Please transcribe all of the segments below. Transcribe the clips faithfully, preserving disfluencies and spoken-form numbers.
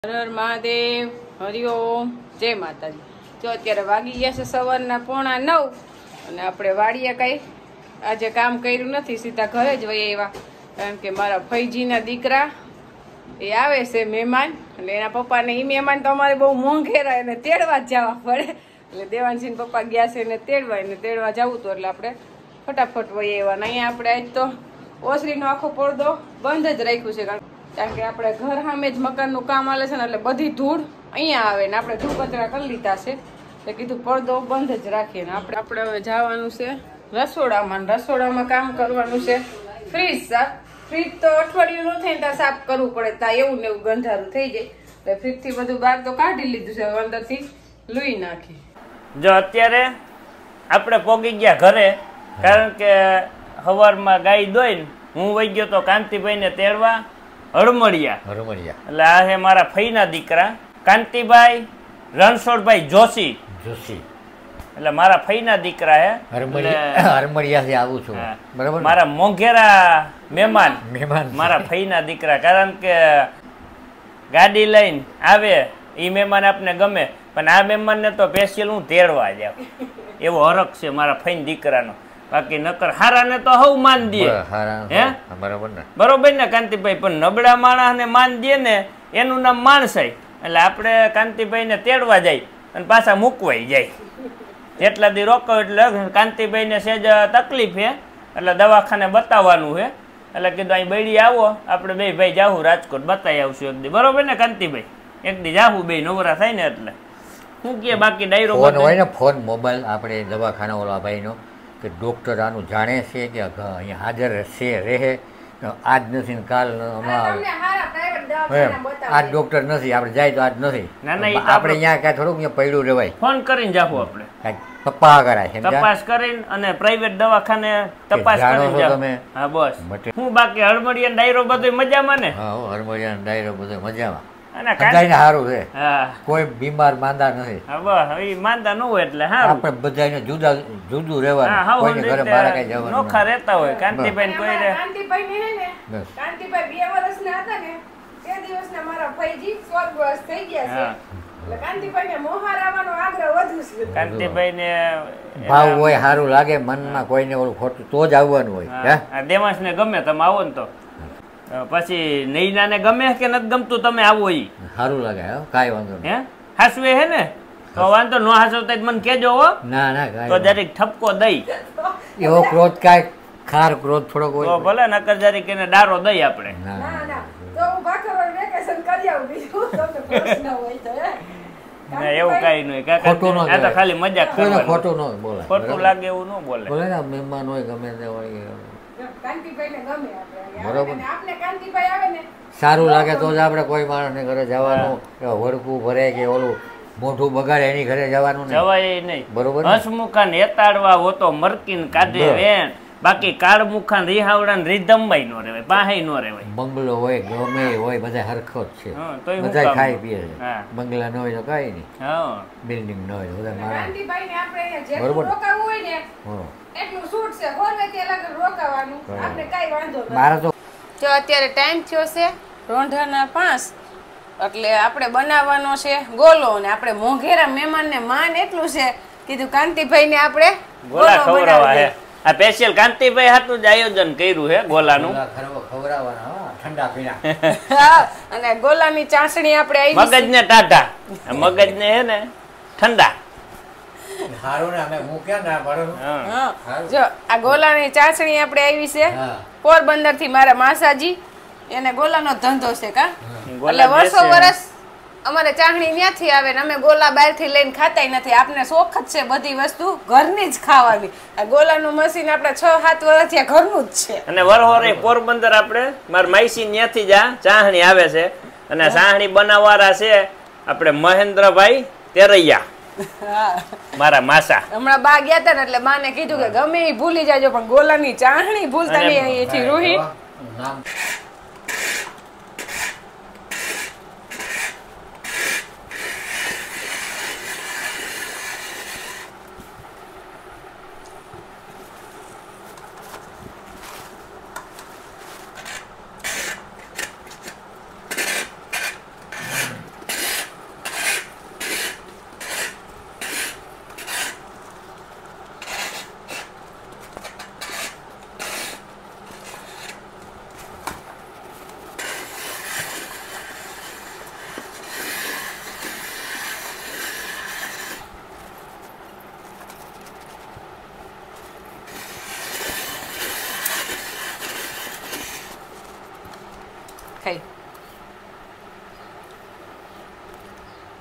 હર હર મહાદેવ, હરિઓમ, જય માતાજી। જો અત્યારે વાગી ગયા છે સવારના પોણા નવ અને આપણે વાડીએ કઈ આજે કામ કર્યું નથી, સીધા ઘરે જ વહી આવ્યા, કારણ કે મારા ફઈજીના દીકરા એ આવે છે મહેમાન, એટલે એના પપ્પાને એ મહેમાન તો અમારે બહુ મોંઘેરા, એને તેડવા જ જવા પડે, એટલે દેવાનસિંહ પપ્પા ગયા છે એને તેડવા, એને તેડવા જવું હતું, એટલે આપણે ફટાફટ વહી આવ્યા। અહીંયા આપણે આજ તો ઓસરીનો આખો પડદો બંધ જ રાખ્યું છે, કારણ કે આપણે ઘર સામે જ મકાનનું કામ આલે છે ને, એટલે બધી ધૂળ અહીંયા આવે ને આપણે ધૂળ કચરા કરી લીધા છે, એટલે કીધું પડદો બંધ જ રાખીએ ને આપણે આપણે હવે જવાનું છે રસોડામાં, રસોડામાં કામ કરવાનું છે ફ્રીજ સાફ। ફ્રીજ તો અઠવાડિયું ન થાય ને ત્યાં સાફ કરવું પડે, ત્યાં એવું ને એવું ગંધારું થઈ જાય, એટલે ફ્રીજ થી બધું બહાર તો કાઢી લીધું છે, અંદર થી લૂઈ નાખી। જો અત્યારે આપણે પોગી ગયા ઘરે, કારણ કે સવારમાં ગાય દોઈને હું વહી ગયો તો કાંતિભાઈ ને તેડવા હળમળિયા હળમળિયા એટલે આ છે મારા ફઈના દીકરા કાંતિભાઈ રણછોડભાઈ જોશી જોશી એટલે મારા ફઈના દીકરા હે હળમળિયા થી આવું છું, બરાબર, મારા મોંઘેરા મહેમાન મહેમાન મારા ફઈના દીકરા, કારણ કે ગાડી લઈને આવે એ મહેમાન આપને ગમે, પણ આ મહેમાનને તો સ્પેશિયલ હું તેડવા જાઉં, એવો હરખ છે મારા ફઈના દીકરાનો। બાકી નકર હારાને તો હવ માન દે, હે બરાબર ને, બરોબર ને કાંતિભાઈ, પણ નબળા માણસને માન દે ને એનું નામ માણસાઈ, એટલે આપણે કાંતિભાઈને તેડવા જાય અને પાછા મૂકવાઈ જાય, જેટલા દી રોકાવ એટલે કાંતિભાઈને સેજ તકલીફ છે એટલે દવાખાને બતાવવાનું છે, એટલે કીધું અહીં બૈડી આવો આપણે બે ભાઈ જાહું રાજકોટ બતાવી આવશું એક દી, બરોબર ને કાંતિભાઈ, એક દી જાહું બે નવરા થાય ને, એટલે શું કે બાકી ડાયરો ફોન હોય ને, ફોન મોબાઈલ આપણે દવાખાના ઓલા ભાઈનો કે ડૉક્ટર આનું જાણે છે કે અહીંયા હાજર છે રહે, આજ નથી ને કાલ આજ ડૉક્ટર નથી, આપણે જાય તો આજ નથી, આપણે અહીંયા કાંઈ થોડુંક અહીંયા પડ્યું રહેવાય, ફોન કરીને જાહું આપણે કાંઈક તપાસ કરાય, તપાસ કરીને અને પ્રાઇવેટ દવાખાને તપાસ કરીને તમે, હા બસ। હું બાકી હળમળિયા ડાયરો બધો મજામાં ને? હા, હળમળિયા ડાયરો બધો મજામાં, અને બધાને સારું છે, હા કોઈ બીમાર માંદા નથી, હા બસ એ માંદા ન હોય એટલે સારું, આપણે બધાને જુદા જુદું રહેવાનું, કોઈને ઘરે બહાર કઈ જવાનું નોખા રહેતા હોય, કાંતિભાઈ કોઈ રે કાંતિભાઈ ને ને કાંતિભાઈ બે વર્ષના હતા ને તે દિવસના મારા ફઈજી સ્વર્ગવાસ થઈ ગયા છે, એટલે કાંતિભાઈ ને મોહાર આવવાનો આગ્રહ વધુ છે, કાંતિભાઈ ને ભાવ હોય સારું લાગે મનમાં, કોઈને ઓલું ખોટું તો જ આવવાનું હોય, હે દેવાંશ ને ગમે તમે આવો ને તો, પછી નૈના ને ગમે કે નથી ગમતું તમે આવો ઈ સારું લાગે, કાંઈ વાંધો નહીં, હે હાસવે હે ને તો વાંધો નો હાસવતા મને કેજો હો, ના ના તો જરીક ઠપકો દઈ, એવો ક્રોધ કાંઈ ખાર ક્રોધ થોડોક હોય તો ભલે નકર જરીક એને ડારો દઈ આપણે, ના ના તો હું બાકરોડ વેકેશન કરી આવું, બીજું તમને પ્રશ્ન હોય તો હે ના એવું કાઈ નહીં કાકા, આ તો ખાલી મજાક કરવાનું, ખોટું ન બોલે, ખોટું લાગે એવું ન બોલે, બોલે ને મહેમાન હોય ગમે તે હોય, કાંતિભાઈ ને ગમે આપણે, બરોબર, આપણે કાંતિભાઈ આવે ને સારું લાગે તો જ આપણે કોઈ માણસને ઘરે જવાનું, વળકું ભરે કે ઓલું મોઢું બગાડે એની ઘરે જવાનું જવાય નહીં, બરોબર, હસમુખાન એતાડવા હોતો મરકીન કાઢે વેણ, બાકી કાળમુખાન રીહાવડાન રીધમભાઈ નો રહેવાય, પાહે નો રહેવાય, બંગલો હોય ગમે હોય બધા હરખો જ છે, બધા ખાઈ પીએ છે, બંગલા ન હોય તો કઈ નહીં, હા બિલ્ડિંગ ન હોય તો બધા મારા, કાંતિભાઈ ને આપણે જેટલું રોકાવું હોય ને એટલું છૂટ છે, હોરવે તે લાગે રોકાવાનું, આપણે કાઈ વાંધો નથી। મારા તો જો અત્યારે ટાઈમ થયો છે રોંઢાના પાંચ, એટલે આપણે બનાવવાનો છે ગોલો, ને આપણે મોંઘેરા મહેમાનને માન એટલું છે, કીધું કાંતિભાઈ ને આપણે ગોલા ખવડાવવા હે, આ સ્પેશિયલ કાંતિભાઈ હાટું જ આયોજન કર્યું છે ગોલાનું, ખવડાવવાના ઠંડા પીણા, અને ગોલાની ચાસણી આપણે આવી, મગજ ને ટાટા, મગજ ને હે ને ઠંડા, જો આ ગોલાની ચાસણી આપણે આવી છે પોરબંદર થી, મારા માસાજી એને ગોલાનો ધંધો છે કા, એટલે વર્ષો વર્ષ અમારે ચાસણી ત્યાંથી આવે ને અમે ગોલા બહાર થી લઈને ખાતા નથી, આપને શોખ જ છે બધી વસ્તુ ઘરની જ ખાવાની, આ ગોલાનું મશીન આપણે છ સાત વર્ષથી ઘરનું જ છે, અને વરહોરે પોરબંદર આપણે મારા માઈસી ત્યાંથી જ આ ચાસણી આવે છે, અને ચાસણી બનાવવાળા છે આપણે મહેન્દ્રભાઈ તેરૈયા, મારા માસા, હમણાં બા ગયા હતા ને એટલે બા ને કીધું કે ગમે એ ભૂલી જાજો પણ ગોલાની ચાસણી ભૂલતા નહીં, અહીંથી રૂહી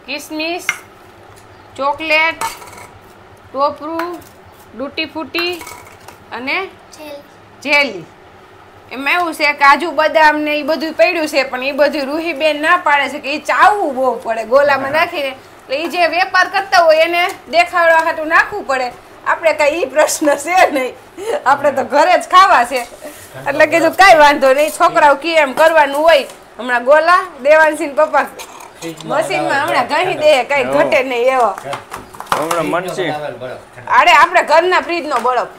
કિસમિસ, ચોકલેટ, ટોપરું, ડૂટી ફૂટી અને જેલી. એમાં એવું છે કાજુ બદામ ને એ બધું પડ્યું છે, પણ એ બધું રૂહીબેન ના પાડે છે કે એ ચાવવું બહુ પડે ગોલામાં નાખીને. એટલે એ જે વેપાર કરતા હોય એને દેખાડવા હાટું નાખવું પડે. આપણે કઈ ઈ પ્રશ્ન છે નહીં, આપણે તો ઘરે જ ખાવા છે. એટલે કીધું કઈ વાંધો નહીં, છોકરાઓ કી એમ કરવાનું હોય. હમણાં ગોલા દેવાનસિંહ પપ્પા મશીનમાં હમણાં ઘણી દે, કઈ ઘટે નહીં એવો. હમણાં મનસી આડે આપણે ઘરના ફ્રીજ નો બરફ.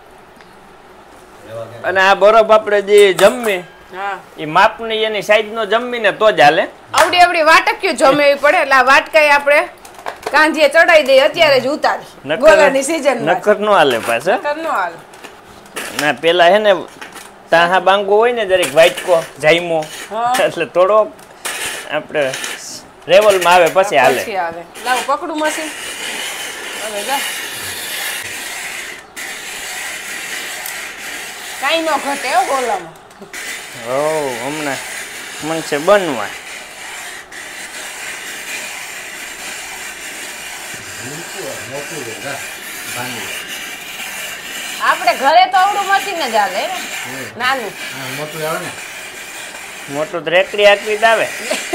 અને આ બરફ આપણે જે જમવી હા એ માપની એની સાઈઝ નો જમવી ને તો જ હાલે. આવડી આવડી વાટક્યું જમેવી પડે. એટલે આ વાટકાઈ આપણે કાંજીએ ચડાઈ દઈએ અત્યારે જ ઉતારી ગોલાની સીઝન નકર નો હાલે પાછા. નકર નો હાલે. ના પેલા હે ને તાહા બાંગો હોય ને જરીક વાઇટકો જાઈમો એટલે થોડો આપણે લેવલમાં આવે પછી હાલે. પછી આવે. લાવ પકડું મશીન. હવે જા કાઈ નો ઘટે હો ગોલામાં. ઓ હમણાં મન છે બનવા. આપણે ઘરે તો આવડું મશીન જ હાલે ને નાનું. મોટું આવે ને મોટું તો રેકડી આકરી જ આવે.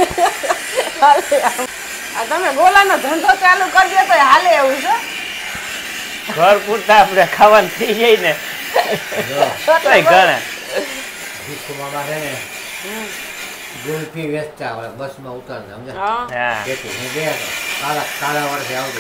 આ તમે ગોલાનો ધંધો ચાલુ કરી દો તો હાલે એવું છે. ઘર પૂરતા આપણે ખાવાનું થઈ જાય ને તોય ઘણા. ભીખુમામા છે ને ગુલ્ફી વેચતા હોય બસમાં ઉતારતા સમજ્યા. હા હા તેથી હું ગયા તો કાળા કાળા વર્ષે આવતો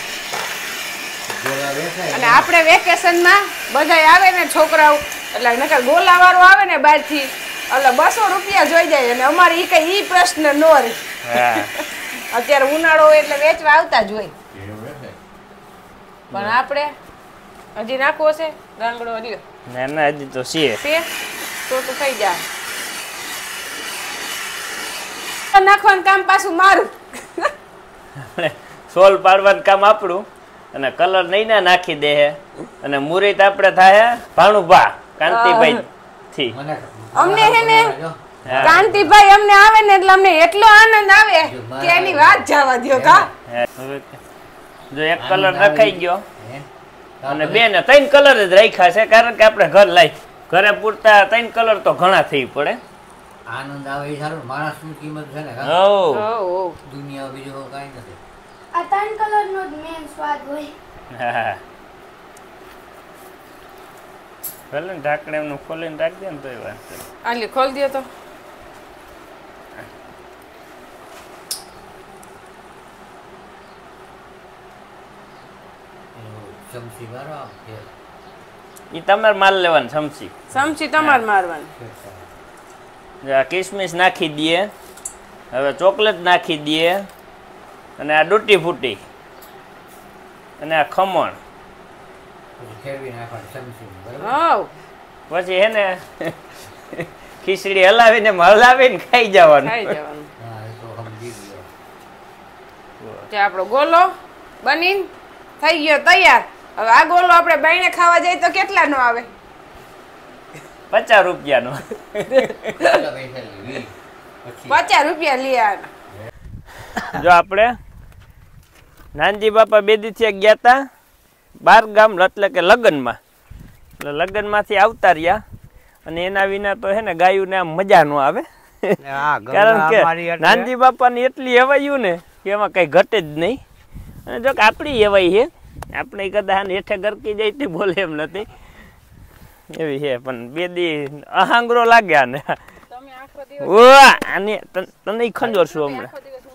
ગોળા વેચાય અને આપણે વેકેશનમાં બધાય આવે ને છોકરાઓ એટલે નકર ગોલા વાળો આવે ને બહારથી એટલે બસો રૂપિયા જોઈ જાય. અને અમારે ઈ કઈ ઈ પ્રશ્ન નો રહે. હા અત્યારે ઉનાળો હોય એટલે વેચવા આવતા જ હોય. પણ આપણે હજી નાખવો છે ગાંગડો રહ્યો ના ના હજી તો છે છે તો તો થઈ જાય. નાખવાનું કામ પાછું મારું. સોલ પાડવાનું કામ આપણું અને કલર નહીં ના નાખી દે હે. અને મુરીત આપણે થાય ભાણુભા કાંતિભાઈ થી. અમને હે ને કાંતિભાઈ અમને આવે ને એટલે અમને એટલો આનંદ આવે કે એની વાત જવા દો. કા હવે જો એક કલર નખાઈ ગયો અને બે ને ત્રણ કલર જ રાખ્યા છે કારણ કે આપણે ઘર લાઈ ઘરે પૂરતા ત્રણ કલર તો ઘણા થઈ પડે. આનંદ આવે એ સારું. માણસની કિંમત છે ને ઓ દુનિયા બીજો કાંઈ નથી. આ ત્રણ કલરનો જ મેન સ્વાદ હોય. હા ભલે ને ઢાંકણા એમનું ખોલીને રાખી દે ને તો એ વાત છે. આલી ખોલ દો તો. ચમચી મારો એ તમારે માલ લેવાનું સમસી. સમસી તમારે મારવાની. આ કિસમિસ નાખી દઈએ. હવે ચોકલેટ નાખી દઈએ અને આ ડૂટી ફૂટી અને આ ખમણ ફેરવી નાખવાની ચમચી બરાબર. હાવ પછી હે ને ખીચડી હલાવીને હલાવીને ખાઈ જવાનું. ખાઈ જવાનું. હા એ તો સમજી ગયો. તે આપણો ગોલો બની થઈ ગયો તૈયાર. હવે આ ગોલો આપણે બાઈને ખાવા જઈએ તો કેટલા નો આવે? પચાસ રૂપિયાનો. કેટલા પૈસા લેવી? પછી પચાસ રૂપિયા લઈ આના. જો આપણે નાનજી બાપા બે દિવસે ગયા હતા બાર ગામ એટલે કે લગ્નમાં. એટલે લગ્નમાંથી આવતા રહ્યા અને એના વિના તો હે ને ગાયું ને આમ મજા નો આવે. કારણ કે નાનજી બાપાની એટલી હેવાયું ને કે એમાં કઈ ઘટે જ નહીં. અને જો કે આપણી હેવાઈ છે આપણે કદાચ હેઠે ગરકી જાય તે બોલે એમ નથી એવી છે. પણ બે દી અહાંગરો લાગ્યા ને આને તને ખંજોર છું હમણાં.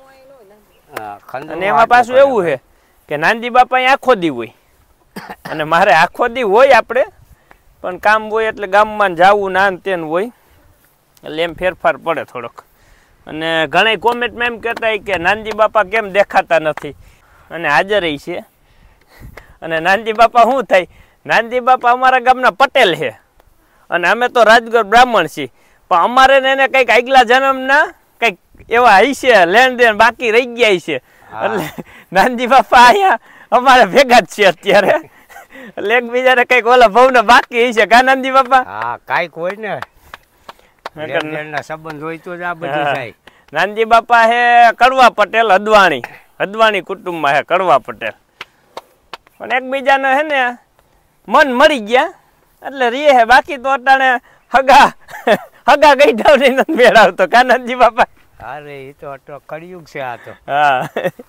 અને એમાં પાછું એવું છે કે નાનજી બાપા આખો દી હોય અને મારે આખો દી હોય આપણે પણ કામ હોય એટલે ગામમાં જવું ના તેન હોય એટલે એમ ફેરફાર પડે થોડોક. અને ઘણા કોમેન્ટમાં એમ કહેતા કે નાનજી બાપા કેમ દેખાતા નથી અને હાજર છે. અને નાનજી બાપા શું થાય? નાનજી બાપા અમારા ગામના પટેલ છે અને અમે તો રાજગઢ બ્રાહ્મણ છીએ. પણ અમારે એને કંઈક આગલા જન્મના કંઈક એવા હશે લેણ દેણ બાકી રહી ગયા છે એટલે નાનજી બાપા અહીંયા અમારે ભેગા જ છે અત્યારે. એટલે એકબીજાને કંઈક ઓલા ભવને બાકી હશે કા નાનજી બાપા? હા કાંઈક હોય ને સંબંધ હોય તો જ આ બધું થાય. નાનજી બાપા હે કડવા પટેલ હદવાણી હદવાણી કુટુંબમાં હે કડવા પટેલ પણ એકબીજાને હે ને મન મળી ગયા એટલે રીએ હે બાકી તો અટાણે હગા હગા ગઈ ડાવની નથી મેળવતો કા નાનજી બાપા અરે એ તો અટો કળિયુગ છે આ તો હા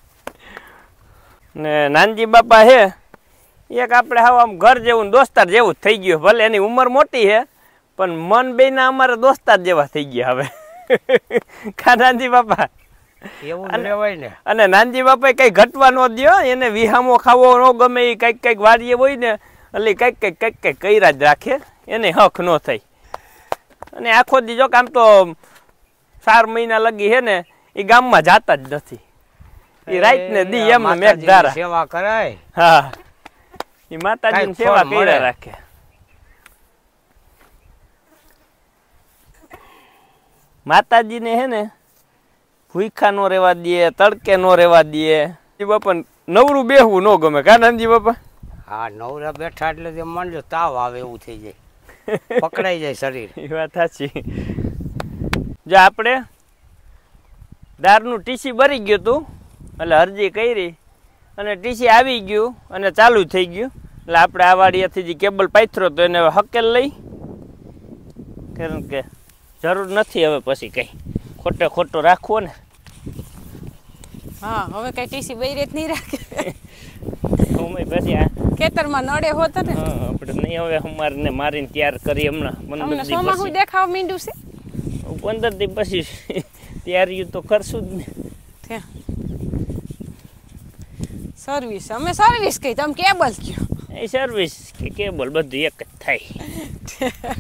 ને નાનજી બાપા હે એક આપણે હાવ આમ ઘર જેવું દોસ્તાર જેવું થઈ ગયું ભલે એની ઉંમર મોટી છે પણ મન બેના અમારા દોસ્તાર જેવા થઈ ગયા હવે કા નાનજી બાપા એવું જ રહેવાય ને અને નાનજી બાપા કઈ ઘટવા ન દો એને વિહામો ખાવો ન ગમે એ કઈક કઈક વાડીએ હોય ને એટલે કઈક કઈક કઈક કઈક કર્યા જ રાખે એને હક ન થઈ અને આખો દી જો કામ તો ચાર મહિના લગી હે ને એ ગામમાં જાતા જ નથી એ રાત ને દી એમ મેઘ ધારા સેવા કરાય હા એ માતાજીની સેવા કર્યા રાખે માતાજીને હે ને ભૂખા નો રેવા દે તડકે નો રેવા દે બાપા નવરું બેહવું ન ગમે કા નાનજી બાપા હા નવરા બેઠા એટલે જે માંડ્યો તાવ આવે એવું થઈ જાય પકડાઈ જાય શરીર એ વાત સાચી જો આપણે દારનું ટીસી ભરી ગયું હતું એટલે અરજી કરી અને ટીસી આવી ગયું અને ચાલુ થઈ ગયું એટલે આપણે આ વાડીયાથી જે કેબલ પાથરો તો એને હકેલ લઈ કારણ કે જરૂર નથી હવે પછી કઈ ખોટે ખોટો રાખવો ને હા હવે કઈ ટીસી બૈરે જ નહીં રાખે અમે પછી આ ખેતરમાં નડે હોત ને હા આપણે નહીં હવે અમારને મારીને તૈયાર કરી હમણાં અમને પંદર દી સોમાં હું પછી દેખાવ માંડ્યું છે પંદર દી પછી તૈયારી તો કરશું જ ને ત્યાં સર્વિસ અમે સર્વિસ કહી તમે કેબલ કયો એ સર્વિસ કે કેબલ બધું એક જ થાય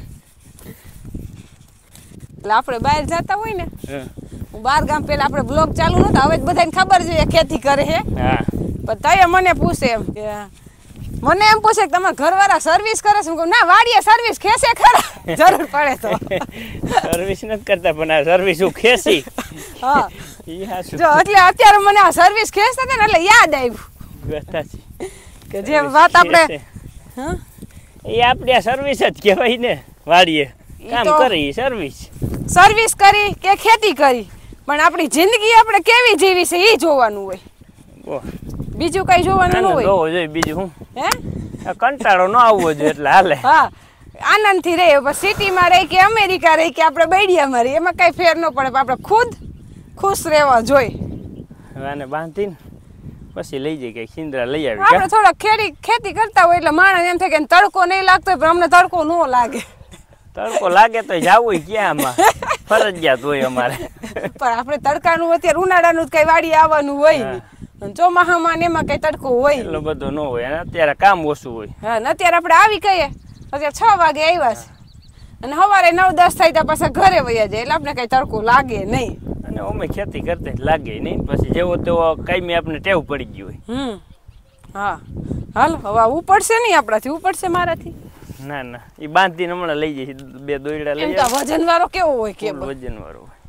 એટલે આપણે બહાર જતા હોય ને હા હું બાર ગામ પેલા આપણે બ્લોગ ચાલુ નતો હવે બધાને ખબર છે ખેતી કરે છે હા પણ તય મને પૂછે એમ કે મને એમ પૂછે કે તમારા ઘરવાળા સર્વિસ કરે છે હું કહું ના વાડીએ સર્વિસ ખેસે ખરા જરૂર પડે તો સર્વિસ નથી કરતા પણ આ સર્વિસ હું ખેસી હા ઈ હાસુ જો એટલે અત્યારે મને આ સર્વિસ ખેસતા હતા ને એટલે યાદ આવ્યું વાત છે કે જે વાત આપણે હા એ આપણે આ સર્વિસ જ કહેવાય ને વાડીએ કામ તો- કરી સર્વિસ સર્વિસ કરી કે ખેતી કરી પણ આપણી જિંદગી આપણે કેવી જીવી છે એ જોવાનું હોય ઓહ બીજું કઈ જોવાનું ન આનંદ હોય હોવો જોઈએ બીજું હું હે આ કંટાળો ન આવવો જોઈએ એટલે હાલે હા આનંદથી રહે પણ સિટીમાં રહી કે અમેરિકા રહી કે આપણે બૈડિયામાં રહી એમાં કઈ ફેર ન પડે પણ આપણે ખુદ ખુશ રહેવા જોઈએ હવે આને બાંધીને પછી લઈ જઈ કઈ ખીંદરા લઈ આવી આપણે થોડોક ખેડી ખેતી કરતા હોય એટલે માણસ એમ થાય કે તડકો નહીં લાગતો હોય પણ અમને તડકો ન લાગે તડકો લાગે તો જાવું ક્યાં આમાં ફરજિયાત હોય અમારે પણ આપણે તડકાનું અત્યારે ઉનાળાનું જ કઈ વાડી આવવાનું હોય નહીં અને ચોમાસામાં ને એમાં કઈ તડકો હોય નહીં. એટલો બધો ન હોય અને અત્યારે કામ ઓછું હોય હા ને અત્યારે આપણે આવી કહીએ અત્યારે છ વાગે આવ્યા છે અને સવારે નવ દસ થાય ત્યાં પાછા ઘરે વયા જાય એટલે આપણે કઈ તડકો લાગે નહીં. અને અમે ખેતી કરતા જ લાગે નહીં પછી જેવો તેવો કાયમી આપણે ટેવ પડી ગયું હોય હમ હા હાલ હવે ઉપડશે નહીં આપણાથી ઉપડશે મારાથી ના ના એ બાંધીને હમણાં લઈ જઈશ બે દોયડા લઈ એમ તો વજન વાળો કેવો હોય કે વજન વાળો હોય